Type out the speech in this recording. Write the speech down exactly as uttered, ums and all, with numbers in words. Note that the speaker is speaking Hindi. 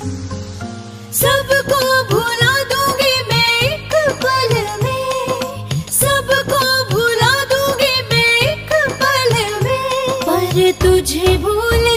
सबको भुला दूंगी मैं एक पल में, सबको भुला दूंगी मैं एक पल में, पर तुझे भूल